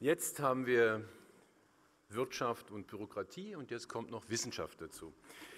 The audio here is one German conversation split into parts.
Jetzt haben wir Wirtschaft und Bürokratie und jetzt kommt noch Wissenschaft dazu.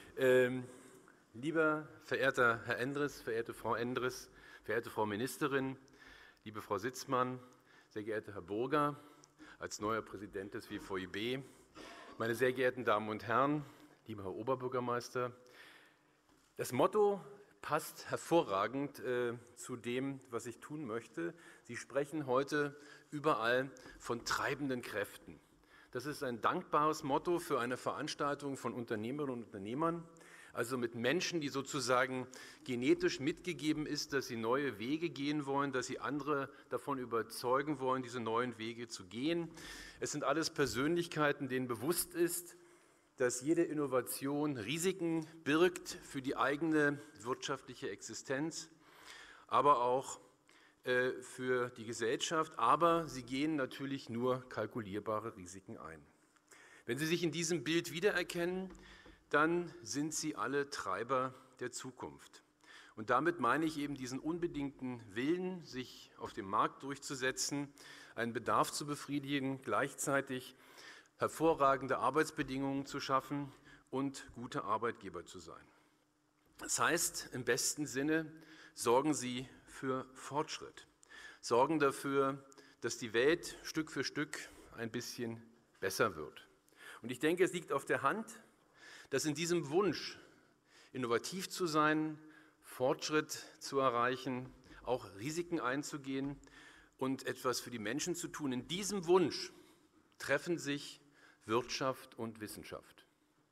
Lieber verehrter Herr Endres, verehrte Frau Endres, verehrte Frau Ministerin, liebe Frau Sitzmann, sehr geehrter Herr Burger, als neuer Präsident des WVIB, meine sehr geehrten Damen und Herren, lieber Herr Oberbürgermeister, das Motto passt hervorragend zu dem, was ich tun möchte. Sie sprechen heute überall von treibenden Kräften. Das ist ein dankbares Motto für eine Veranstaltung von Unternehmerinnen und Unternehmern, also mit Menschen, die sozusagen genetisch mitgegeben ist, dass sie neue Wege gehen wollen, dass sie andere davon überzeugen wollen, diese neuen Wege zu gehen. Es sind alles Persönlichkeiten, denen bewusst ist, dass jede Innovation Risiken birgt für die eigene wirtschaftliche Existenz, aber auch für die Gesellschaft. Aber sie gehen natürlich nur kalkulierbare Risiken ein. Wenn Sie sich in diesem Bild wiedererkennen, dann sind Sie alle Treiber der Zukunft. Und damit meine ich eben diesen unbedingten Willen, sich auf dem Markt durchzusetzen, einen Bedarf zu befriedigen, gleichzeitig hervorragende Arbeitsbedingungen zu schaffen und gute Arbeitgeber zu sein. Das heißt, im besten Sinne sorgen Sie für Fortschritt, sorgen dafür, dass die Welt Stück für Stück ein bisschen besser wird. Und ich denke, es liegt auf der Hand, dass in diesem Wunsch, innovativ zu sein, Fortschritt zu erreichen, auch Risiken einzugehen und etwas für die Menschen zu tun, in diesem Wunsch treffen sich Wirtschaft und Wissenschaft.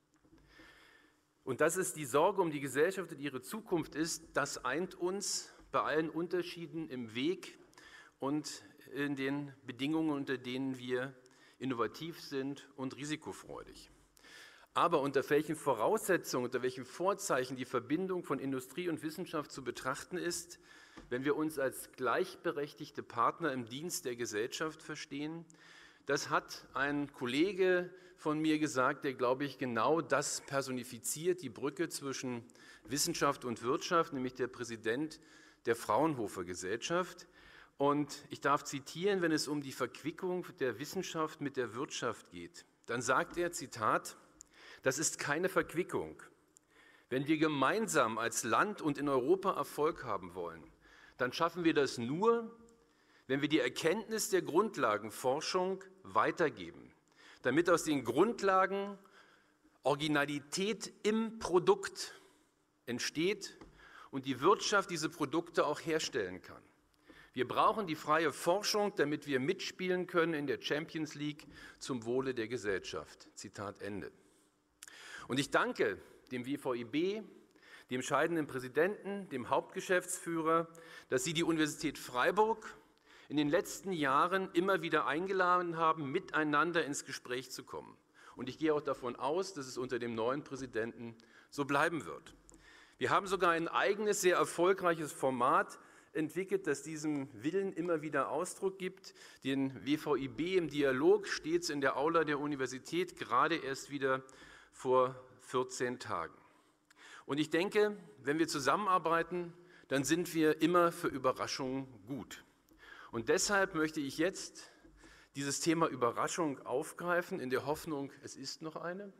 Und dass es die Sorge um die Gesellschaft und ihre Zukunft ist, das eint uns bei allen Unterschieden im Weg und in den Bedingungen, unter denen wir innovativ sind und risikofreudig. Aber unter welchen Voraussetzungen, unter welchen Vorzeichen die Verbindung von Industrie und Wissenschaft zu betrachten ist, wenn wir uns als gleichberechtigte Partner im Dienst der Gesellschaft verstehen, das hat ein Kollege von mir gesagt, der, glaube ich, genau das personifiziert, die Brücke zwischen Wissenschaft und Wirtschaft, nämlich der Präsident der Fraunhofer Gesellschaft. Und ich darf zitieren, wenn es um die Verquickung der Wissenschaft mit der Wirtschaft geht, dann sagt er, Zitat, das ist keine Verquickung. Wenn wir gemeinsam als Land und in Europa Erfolg haben wollen, dann schaffen wir das nur, wenn wir die Erkenntnis der Grundlagenforschung weitergeben, damit aus den Grundlagen Originalität im Produkt entsteht und die Wirtschaft diese Produkte auch herstellen kann. Wir brauchen die freie Forschung, damit wir mitspielen können in der Champions League zum Wohle der Gesellschaft. Zitat Ende. Und ich danke dem WVIB, dem scheidenden Präsidenten, dem Hauptgeschäftsführer, dass Sie die Universität Freiburg in den letzten Jahren immer wieder eingeladen haben, miteinander ins Gespräch zu kommen. Und ich gehe auch davon aus, dass es unter dem neuen Präsidenten so bleiben wird. Wir haben sogar ein eigenes, sehr erfolgreiches Format entwickelt, das diesem Willen immer wieder Ausdruck gibt. Den WVIB im Dialog, stets in der Aula der Universität, gerade erst wieder vor 14 Tagen. Und ich denke, wenn wir zusammenarbeiten, dann sind wir immer für Überraschungen gut. Und deshalb möchte ich jetzt dieses Thema Überraschung aufgreifen, in der Hoffnung, es ist noch eine,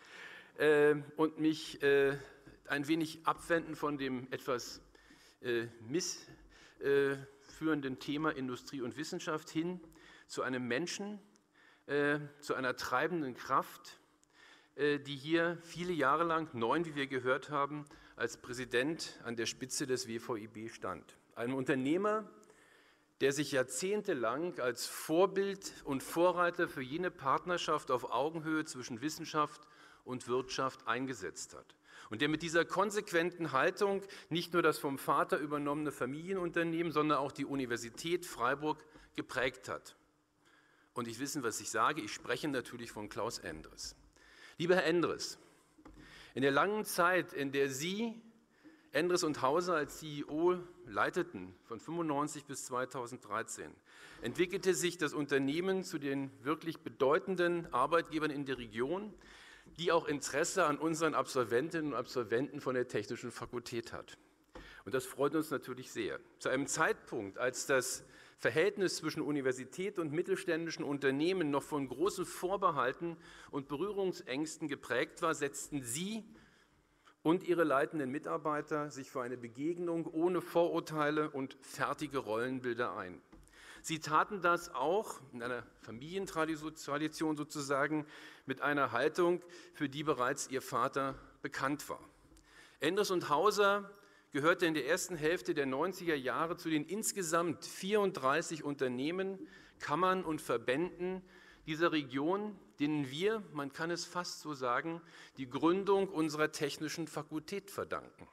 und mich ein wenig abwenden von dem etwas missführenden Thema Industrie und Wissenschaft hin zu einem Menschen, zu einer treibenden Kraft, die hier viele Jahre lang, 9, wie wir gehört haben, als Präsident an der Spitze des WVIB stand. Einem Unternehmer, der sich jahrzehntelang als Vorbild und Vorreiter für jene Partnerschaft auf Augenhöhe zwischen Wissenschaft und Wirtschaft eingesetzt hat. Und der mit dieser konsequenten Haltung nicht nur das vom Vater übernommene Familienunternehmen, sondern auch die Universität Freiburg geprägt hat. Und ich weiß, was ich sage, ich spreche natürlich von Klaus Endres. Lieber Herr Endres, in der langen Zeit, in der Sie Endres und Hauser als CEO leiteten, von 1995 bis 2013, entwickelte sich das Unternehmen zu den wirklich bedeutenden Arbeitgebern in der Region, die auch Interesse an unseren Absolventinnen und Absolventen von der Technischen Fakultät hat. Und das freut uns natürlich sehr. Zu einem Zeitpunkt, als das Verhältnis zwischen Universität und mittelständischen Unternehmen noch von großen Vorbehalten und Berührungsängsten geprägt war, setzten Sie und Ihre leitenden Mitarbeiter sich für eine Begegnung ohne Vorurteile und fertige Rollenbilder ein. Sie taten das auch in einer Familientradition sozusagen mit einer Haltung, für die bereits Ihr Vater bekannt war. Endres und Hauser gehörte in der ersten Hälfte der 90er Jahre zu den insgesamt 34 Unternehmen, Kammern und Verbänden dieser Region, denen wir, man kann es fast so sagen, die Gründung unserer technischen Fakultät verdanken.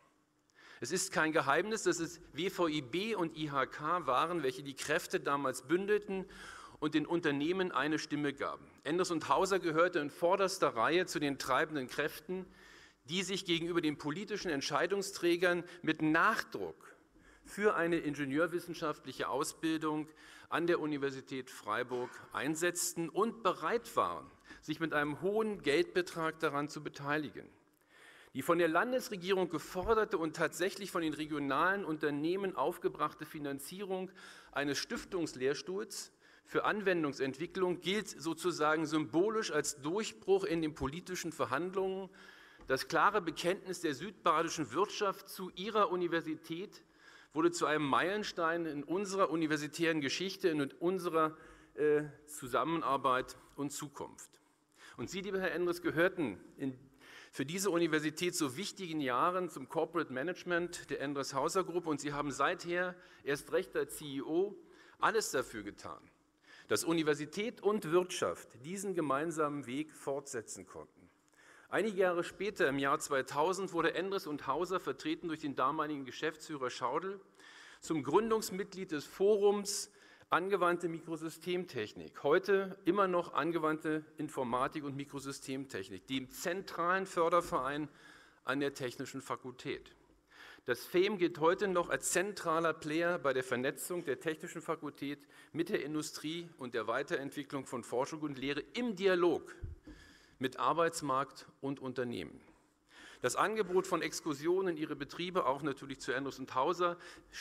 Es ist kein Geheimnis, dass es WVIB und IHK waren, welche die Kräfte damals bündelten und den Unternehmen eine Stimme gaben. Endres und Hauser gehörte in vorderster Reihe zu den treibenden Kräften, die sich gegenüber den politischen Entscheidungsträgern mit Nachdruck für eine ingenieurwissenschaftliche Ausbildung an der Universität Freiburg einsetzten und bereit waren, sich mit einem hohen Geldbetrag daran zu beteiligen. Die von der Landesregierung geforderte und tatsächlich von den regionalen Unternehmen aufgebrachte Finanzierung eines Stiftungslehrstuhls für Anwendungsentwicklung gilt sozusagen symbolisch als Durchbruch in den politischen Verhandlungen. Das klare Bekenntnis der südbadischen Wirtschaft zu ihrer Universität wurde zu einem Meilenstein in unserer universitären Geschichte, in unserer Zusammenarbeit und Zukunft. Und Sie, lieber Herr Endres, gehörten für diese Universität so wichtigen Jahren zum Corporate Management der Endres-Hauser-Gruppe und Sie haben seither erst recht als CEO alles dafür getan, dass Universität und Wirtschaft diesen gemeinsamen Weg fortsetzen konnten. Einige Jahre später, im Jahr 2000, wurde Endres und Hauser, vertreten durch den damaligen Geschäftsführer Schaudel, zum Gründungsmitglied des Forums Angewandte Mikrosystemtechnik, heute immer noch Angewandte Informatik und Mikrosystemtechnik, dem zentralen Förderverein an der Technischen Fakultät. Das FEM gilt heute noch als zentraler Player bei der Vernetzung der Technischen Fakultät mit der Industrie und der Weiterentwicklung von Forschung und Lehre im Dialog mit Arbeitsmarkt und Unternehmen. Das Angebot von Exkursionen in ihre Betriebe, auch natürlich zu Endres und Hauser,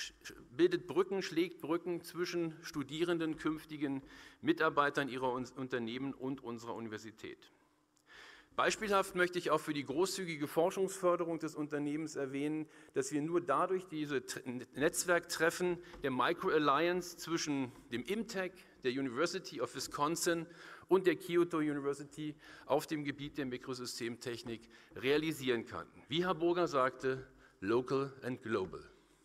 bildet Brücken, schlägt Brücken zwischen Studierenden, künftigen Mitarbeitern ihrer Unternehmen und unserer Universität. Beispielhaft möchte ich auch für die großzügige Forschungsförderung des Unternehmens erwähnen, dass wir nur dadurch diese Netzwerktreffen der Micro Alliance zwischen dem IMTech, der University of Wisconsin und der Kyoto University auf dem Gebiet der Mikrosystemtechnik realisieren kannten. Wie Herr Burger sagte, local and global.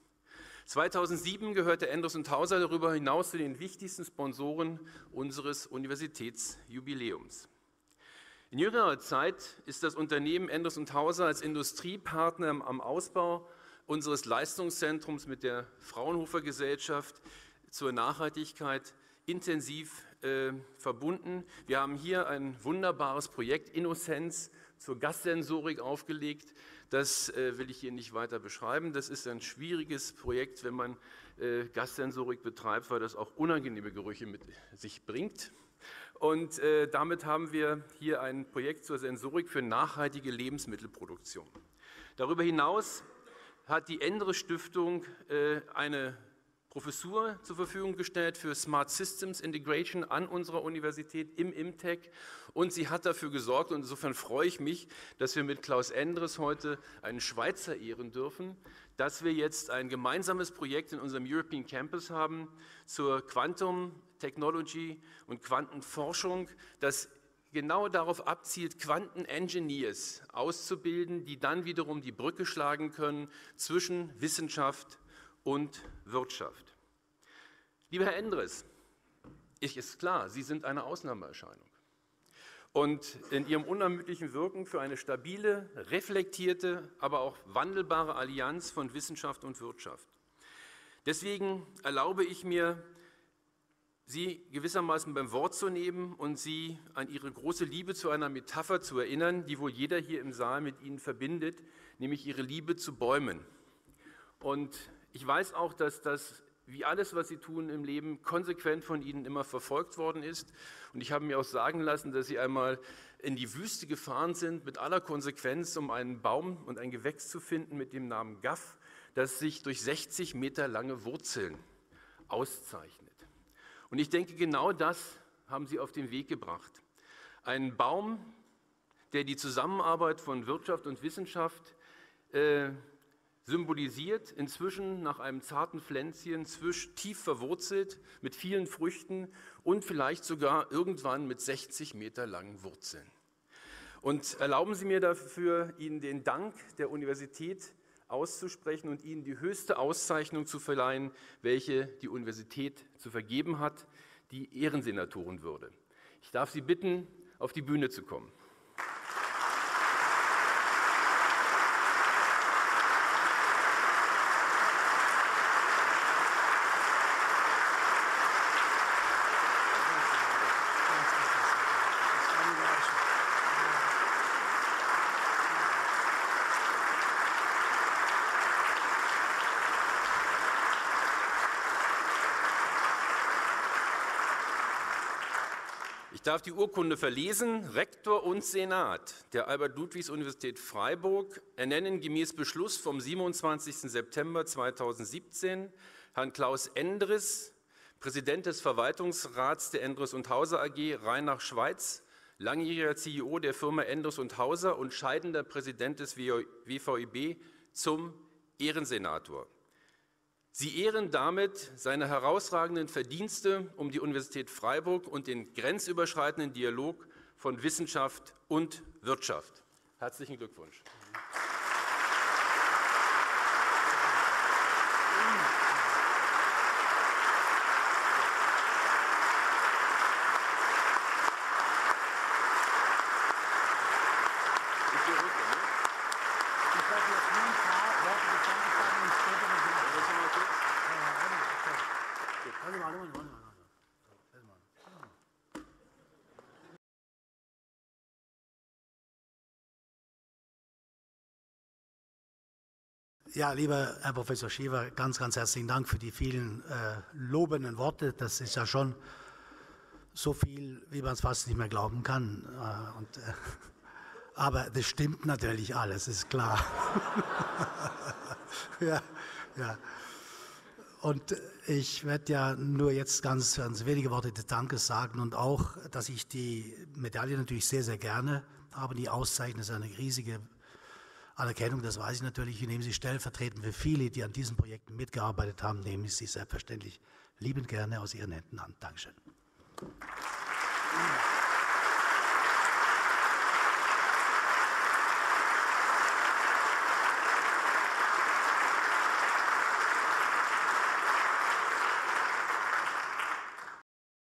2007 gehörte Endres und Hauser darüber hinaus zu den wichtigsten Sponsoren unseres Universitätsjubiläums. In jüngerer Zeit ist das Unternehmen Endres und Hauser als Industriepartner am Ausbau unseres Leistungszentrums mit der Fraunhofer Gesellschaft zur Nachhaltigkeit intensiv verbunden. Wir haben hier ein wunderbares Projekt Innosenz zur Gassensorik aufgelegt. Das will ich hier nicht weiter beschreiben. Das ist ein schwieriges Projekt, wenn man Gassensorik betreibt, weil das auch unangenehme Gerüche mit sich bringt. Und damit haben wir hier ein Projekt zur Sensorik für nachhaltige Lebensmittelproduktion. Darüber hinaus hat die Endres Stiftung eine Professur zur Verfügung gestellt für Smart Systems Integration an unserer Universität im IMTech und sie hat dafür gesorgt, und insofern freue ich mich, dass wir mit Klaus Endres heute einen Schweizer ehren dürfen, dass wir jetzt ein gemeinsames Projekt in unserem European Campus haben zur Quantum Technology und Quantenforschung, das genau darauf abzielt, Quantenengineers auszubilden, die dann wiederum die Brücke schlagen können zwischen Wissenschaft und Wirtschaft. Lieber Herr Endres, ist klar, Sie sind eine Ausnahmeerscheinung. Und in Ihrem unermüdlichen Wirken für eine stabile, reflektierte, aber auch wandelbare Allianz von Wissenschaft und Wirtschaft. Deswegen erlaube ich mir, Sie gewissermaßen beim Wort zu nehmen und Sie an Ihre große Liebe zu einer Metapher zu erinnern, die wohl jeder hier im Saal mit Ihnen verbindet, nämlich Ihre Liebe zu Bäumen. Und ich weiß auch, dass das, wie alles, was Sie tun im Leben, konsequent von Ihnen immer verfolgt worden ist. Und ich habe mir auch sagen lassen, dass Sie einmal in die Wüste gefahren sind, mit aller Konsequenz, um einen Baum und ein Gewächs zu finden mit dem Namen Gaff, das sich durch 60 Meter lange Wurzeln auszeichnet. Und ich denke, genau das haben Sie auf den Weg gebracht. Ein Baum, der die Zusammenarbeit von Wirtschaft und Wissenschaft symbolisiert, inzwischen nach einem zarten Pflänzchen, tief verwurzelt, mit vielen Früchten und vielleicht sogar irgendwann mit 60 Meter langen Wurzeln. Und erlauben Sie mir dafür, Ihnen den Dank der Universität auszusprechen und Ihnen die höchste Auszeichnung zu verleihen, welche die Universität zu vergeben hat, die Ehrensenatorenwürde. Ich darf Sie bitten, auf die Bühne zu kommen. Ich darf die Urkunde verlesen. Rektor und Senat der Albert-Ludwigs-Universität Freiburg ernennen gemäß Beschluss vom 27. September 2017 Herrn Klaus Endres, Präsident des Verwaltungsrats der Endres und Hauser AG Rheinach-Schweiz, langjähriger CEO der Firma Endres und Hauser und scheidender Präsident des WVIB, zum Ehrensenator. Sie ehren damit seine herausragenden Verdienste um die Universität Freiburg und den grenzüberschreitenden Dialog von Wissenschaft und Wirtschaft. Herzlichen Glückwunsch. Ja, lieber Herr Professor Schiever, ganz, ganz herzlichen Dank für die vielen lobenden Worte. Das ist ja schon so viel, wie man es fast nicht mehr glauben kann. Aber das stimmt natürlich alles, ist klar. Ja. Und ich werde ja nur jetzt ganz wenige Worte des Dankes sagen und auch, dass ich die Medaille natürlich sehr, sehr gerne habe. Die Auszeichnung ist eine riesige Anerkennung, das weiß ich natürlich. Ich nehme sie stellvertretend für viele, die an diesen Projekten mitgearbeitet haben, nehme ich sie selbstverständlich liebend gerne aus Ihren Händen an. Dankeschön.